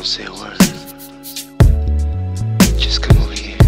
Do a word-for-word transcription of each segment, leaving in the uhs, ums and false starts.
say a word. Just come over here.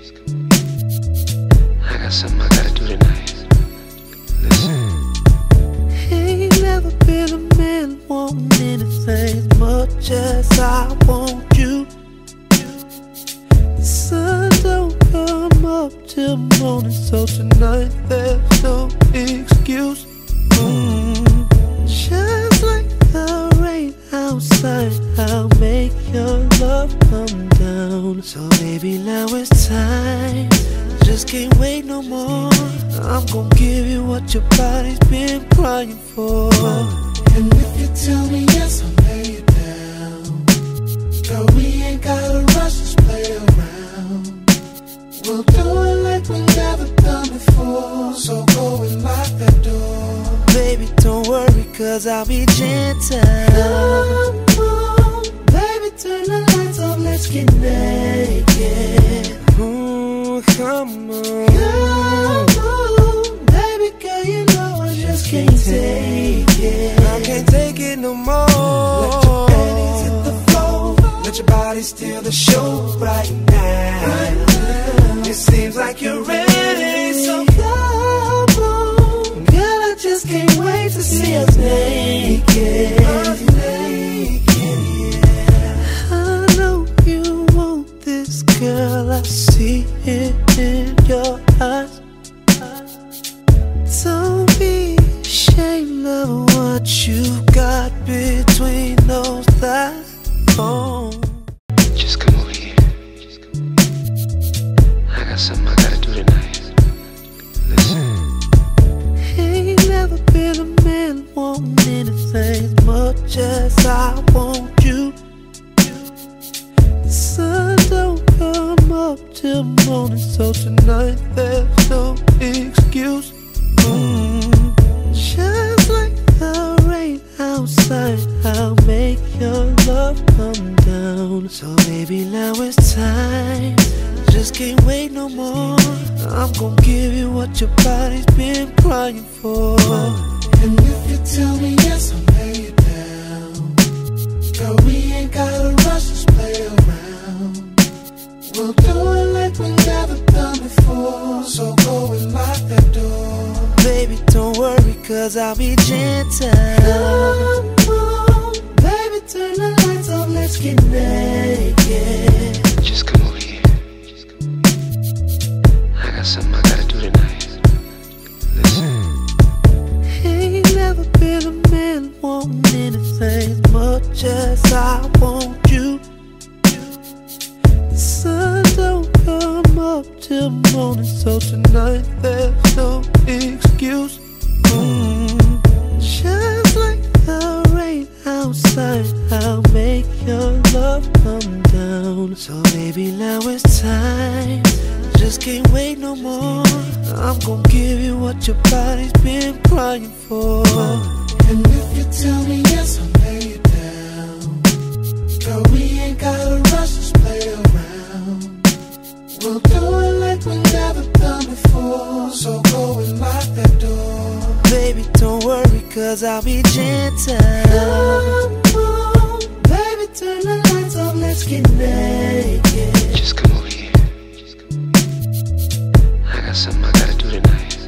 I got something I gotta do tonight. Listen. Ain't never been a man wanting anything as much as I want you. The sun don't come up till morning, so tonight there's no excuse. Mm. Just like the rain outside, I'll make your love come down. So baby, now it's time. Just can't wait no more. I'm gonna give you what your body's been crying for. And if you tell me yes, I'll lay it down. Girl, we ain't gotta rush, let's play around. We'll do it like we never done before. So go and lock that door. Baby, don't worry, cause I'll be gentle. Come on, baby, turn the lights off, let's get naked. Ooh, come on. Come on, baby girl, you know I just can't take it. I can't take it no more. Let your panties hit the floor. Let your body steal the show right now. Right now. It seems like you're ready, so come on. Girl, I just can't wait to see us naked. Us naked, yeah. I know you want this, girl, I see it in your eyes. Don't be ashamed of what you got between those thighs. Oh. Just come over here. I got something I gotta do tonight. Listen. Ain't never been a man wanting anything as much as I want you. The sun don't come up till morning, so tonight there's no excuse. Mm. Just like the rain outside, I'll make your love come down. So baby, now it's time. Just can't wait no more. I'm gonna give you what your body's been crying for. And if you tell me yes, I'll lay it down. Girl, we ain't gotta rush, let's play around. We'll do it like we never done before. So go and lock that door. Baby, don't worry, cause I'll be gentle. Come on, baby, turn the lights off, let's get naked. Just come over here. I got something I gotta do tonight. Listen. Ain't never been a man wanting anything as much as I want you. The sun don't come up till morning, so tonight there's no excuse. Mm. Just like the rain outside, I'll make your love come down. So baby, now it's time. Just can't wait no more. I'm gonna give you what your body's been crying for. And if you tell me yes, I'll lay it down. Girl, we ain't gotta rush, let's play around. We'll do it like we never done before. So go and lock that door. Baby, don't worry, cause I'll be gentle. Come on, baby, turn the lights off, let's get naked. Just come over here. I got something I gotta do tonight.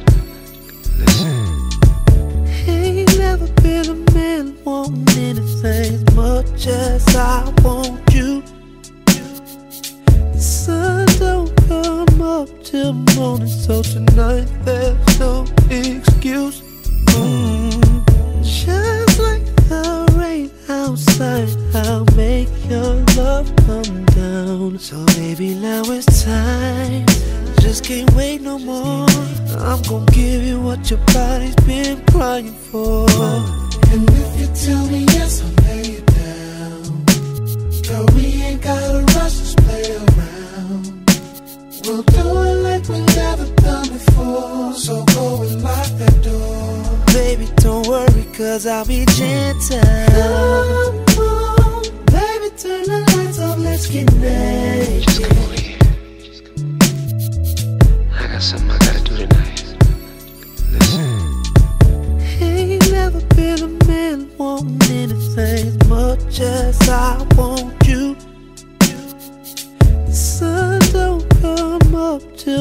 Listen. Ain't never been a man wanting anything as much as I want you. The sun don't come up till morning, so tonight there's no excuse. Mm. Just like the rain outside, I'll make your love come down. So baby, now it's time. Just can't wait no more. I'm gonna give you what your body's been crying for. And if you tell me yes, I'll lay it down. Girl, we ain't gotta rush, let's play around. We'll do it like we never done before. So go and lock that door. Baby, don't worry, cause I'll be gentle. Come on, baby, turn the lights off, let's get naked. Just come over here. I got something I gotta do tonight. Listen. Ain't never been a man wanting anything as much as I want you.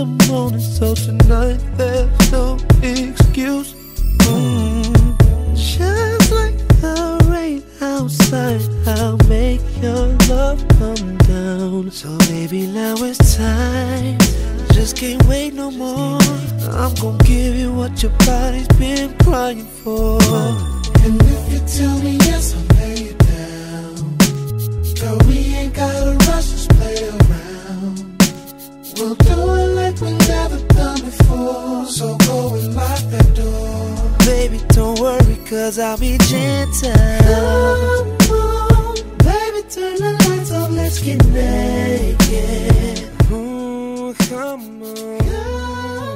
morning, so tonight there's no excuse. Mm. Just like the rain outside, I'll make your love come down. So baby, now it's time, just can't wait no more. I'm gonna give you what your body's been crying for. And if you tell me yes, I'll lay it down. Girl, we ain't gotta rush, just play around. We'll do it like we never done before. So go and lock that door. Baby, don't worry, cause I'll be gentle. Come on, baby, turn the lights off, let's get naked. Ooh, come on. Come